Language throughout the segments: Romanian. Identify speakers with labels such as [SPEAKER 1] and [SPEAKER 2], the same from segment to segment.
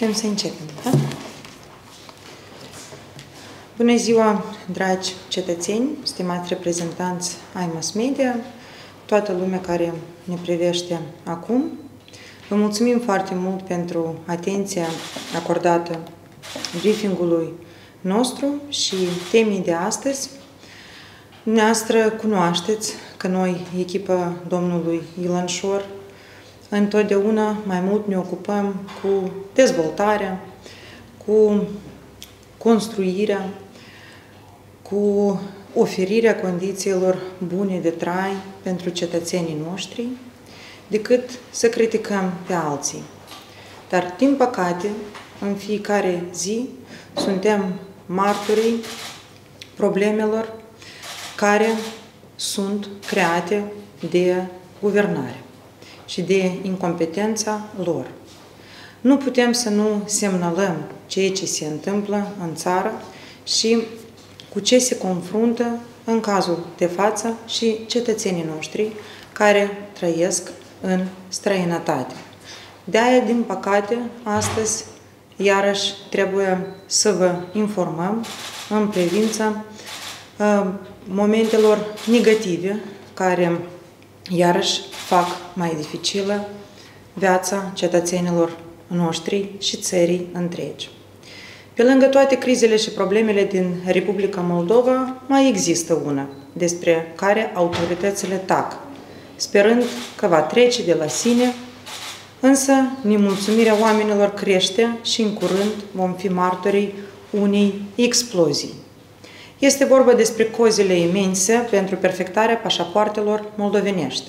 [SPEAKER 1] Putem să începem, da? Bună ziua, dragi cetățeni, stimați reprezentanți ai mass media, toată lumea care ne privește acum. Vă mulțumim foarte mult pentru atenția acordată briefingului nostru și temei de astăzi. Dumneavoastră cunoașteți că noi, echipa domnului Ilan Șor, întotdeauna mai mult ne ocupăm cu dezvoltarea, cu construirea, cu oferirea condițiilor bune de trai pentru cetățenii noștri, decât să criticăm pe alții. Dar, din păcate, în fiecare zi suntem martorii problemelor care sunt create de guvernare și de incompetența lor. Nu putem să nu semnalăm ceea ce se întâmplă în țară și cu ce se confruntă în cazul de față și cetățenii noștri care trăiesc în străinătate. De-aia, din păcate, astăzi, iarăși, trebuie să vă informăm în privința momentelor negative care, iarăși, fac mai dificilă viața cetățenilor noștri și țării întregi. Pe lângă toate crizele și problemele din Republica Moldova, mai există una despre care autoritățile tac, sperând că va trece de la sine, însă nemulțumirea oamenilor crește și în curând vom fi martorii unei explozii. Este vorba despre cozile imense pentru perfectarea pașapoartelor moldovenești.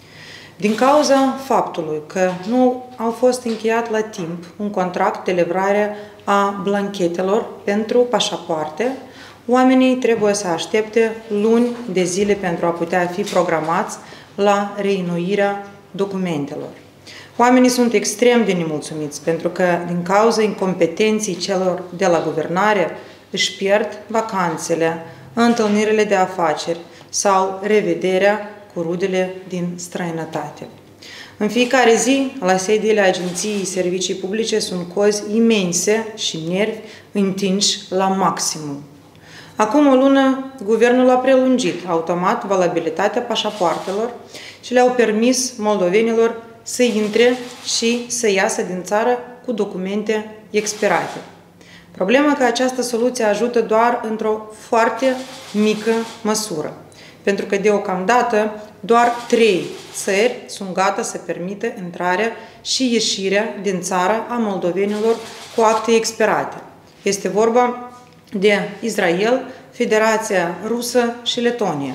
[SPEAKER 1] Din cauza faptului că nu au fost încheiat la timp un contract de livrare a blanchetelor pentru pașapoarte, oamenii trebuie să aștepte luni de zile pentru a putea fi programați la reînnoirea documentelor. Oamenii sunt extrem de nemulțumiți pentru că, din cauza incompetenței celor de la guvernare, își pierd vacanțele, întâlnirile de afaceri sau revederea cu rudele din străinătate. În fiecare zi, la sediile Agenției Servicii Publice sunt cozi imense și nervi întinși la maximum. Acum o lună, guvernul a prelungit automat valabilitatea pașapoartelor și le-au permis moldovenilor să intre și să iasă din țară cu documente expirate. Problema că această soluție ajută doar într-o foarte mică măsură, pentru că deocamdată doar 3 țări sunt gata să permită intrarea și ieșirea din țară a moldovenilor cu acte expirate. Este vorba de Israel, Federația Rusă și Letonia.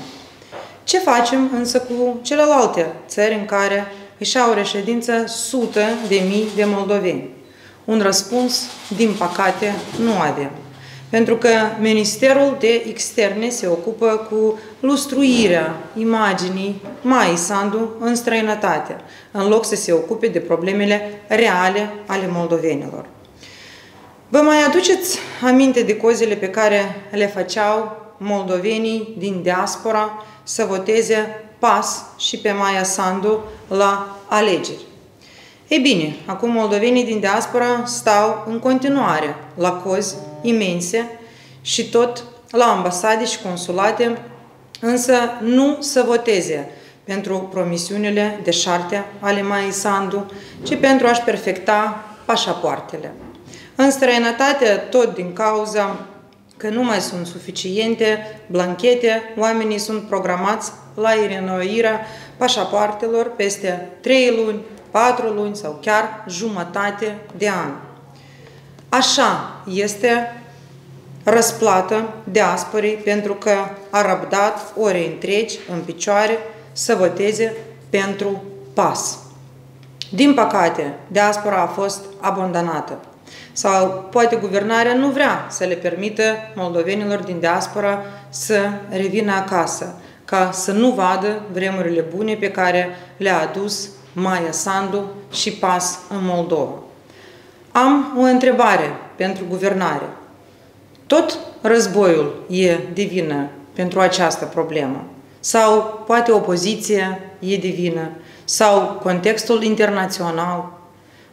[SPEAKER 1] Ce facem însă cu celelalte țări în care își au reședință sute de mii de moldoveni? Un răspuns, din păcate, nu avem. Pentru că Ministerul de Externe se ocupă cu lustruirea imaginii Maii Sandu în străinătate, în loc să se ocupe de problemele reale ale moldovenilor. Vă mai aduceți aminte de cozile pe care le făceau moldovenii din diaspora să voteze PAS și pe Maia Sandu la alegeri? Ei bine, acum moldovenii din diaspora stau în continuare la cozi imense și tot la ambasade și consulate, însă nu să voteze pentru promisiunile de șarte ale Maii Sandu, ci pentru a-și perfecta pașapoartele. În străinătate, tot din cauza că nu mai sunt suficiente blanchete, oamenii sunt programați la reînnoirea pașapoartelor peste 3 luni, 4 luni sau chiar jumătate de an. Așa este răsplată diasporii pentru că a răbdat ore întregi în picioare să voteze pentru PAS. Din păcate, diaspora a fost abandonată. Sau poate guvernarea nu vrea să le permită moldovenilor din diaspora să revină acasă, ca să nu vadă vremurile bune pe care le-a adus Maia Sandu și PAS în Moldova. Am o întrebare pentru guvernare. Tot războiul e de vină pentru această problemă? Sau poate opoziția e de vină? Sau contextul internațional?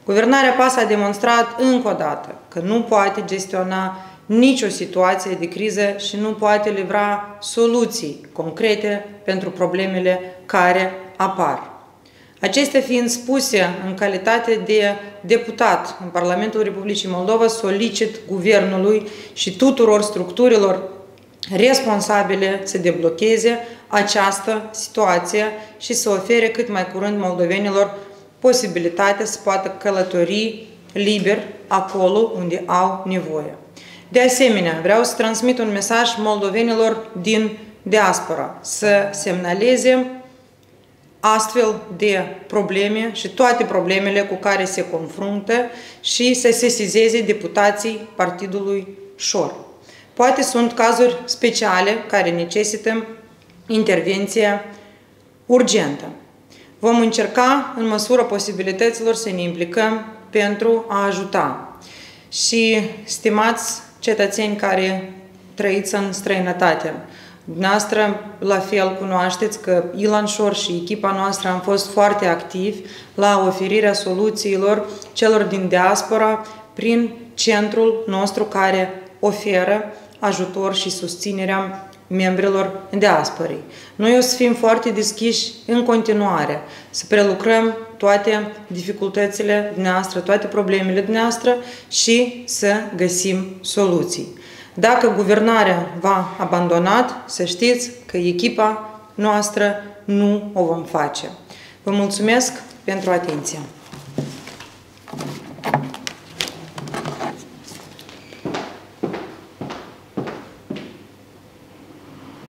[SPEAKER 1] Guvernarea PAS a demonstrat încă o dată că nu poate gestiona nicio situație de criză și nu poate livra soluții concrete pentru problemele care apar. Acestea fiind spuse, în calitate de deputat în Parlamentul Republicii Moldova, solicit Guvernului și tuturor structurilor responsabile să deblocheze această situație și să ofere cât mai curând moldovenilor posibilitatea să poată călători liber acolo unde au nevoie. De asemenea, vreau să transmit un mesaj moldovenilor din diaspora, să semnaleze astfel de probleme și toate problemele cu care se confruntă și să sesizeze deputații Partidului Șor. Poate sunt cazuri speciale care necesită intervenție urgentă. Vom încerca, în măsura posibilităților, să ne implicăm pentru a ajuta. Și, stimați cetățeni care trăiți în străinătate, dumneavoastră, la fel, cunoașteți că Ilan Șor și echipa noastră am fost foarte activi la oferirea soluțiilor celor din diaspora prin centrul nostru care oferă ajutor și susținerea membrilor diasporii. Noi o să fim foarte deschiși în continuare, să prelucrăm toate dificultățile dumneavoastră, toate problemele dumneavoastră și să găsim soluții. Dacă guvernarea v-a abandonat, să știți că echipa noastră nu o vom face. Vă mulțumesc pentru atenție!